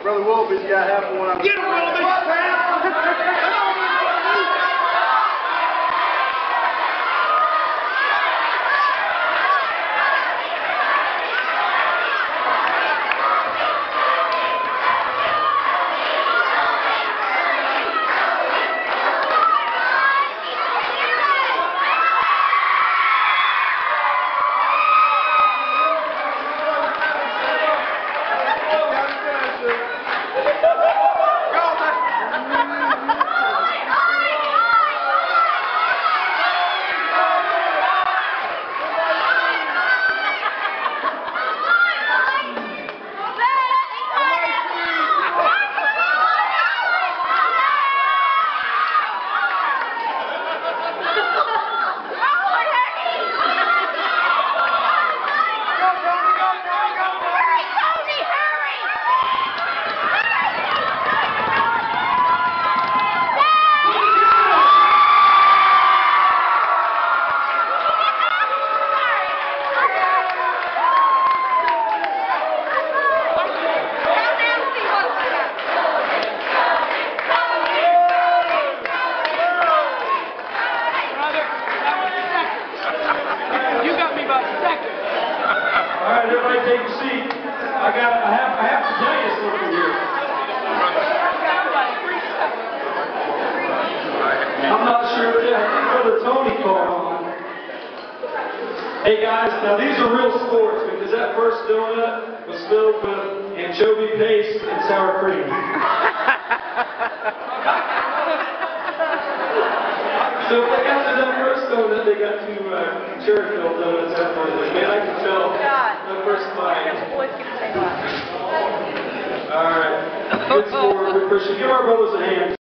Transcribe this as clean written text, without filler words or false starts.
Brother Willoughby's got half of one. Get him, Willoughby! Alright, everybody take a seat. I have to tell you something here. I'm not sure what Brother Tony called on. Hey guys, now these are real sports because that first donut was filled with anchovy paste and sour cream. So if they got to that first donut, they got two cherry-filled donuts afterwards. Man, I can tell the first bite. All right. Good sport. We appreciate it. Give our brothers a hand.